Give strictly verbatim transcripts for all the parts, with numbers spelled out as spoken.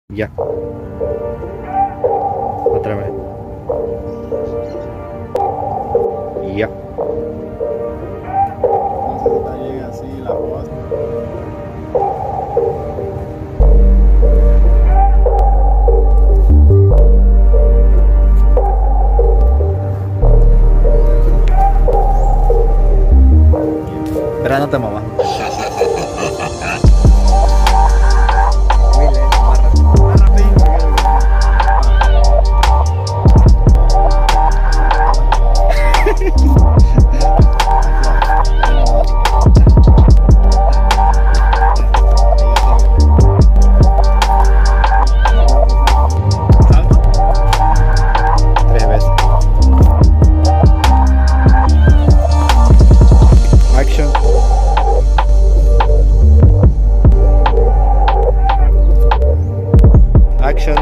Ya. Otra vez. Ya. No sé si te llega así la voz. Pero no te muevas. Tres veces. Action. Action.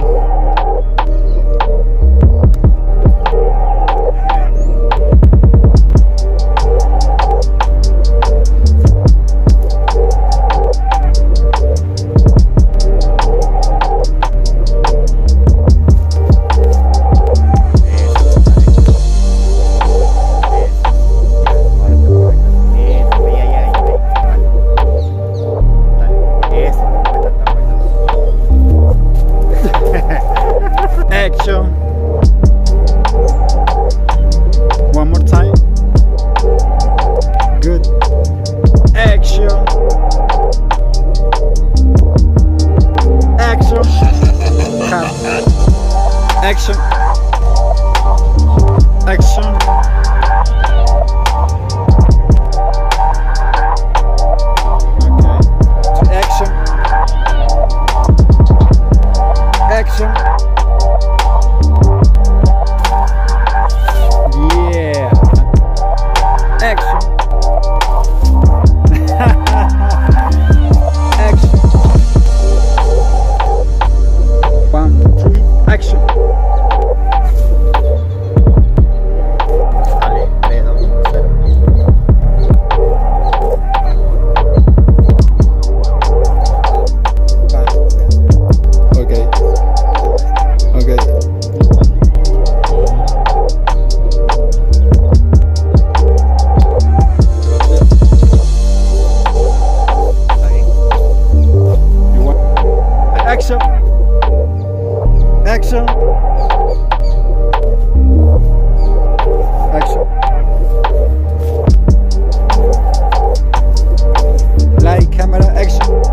Action. One more time. Good. Action. Action. Cut. Action. Action. Okay. Action. Action. Yeah. Action. Action. One, three, action. Dale, tres, dos, uno, cero. Okay. Okay. Action. Action. Action. Light, camera, action.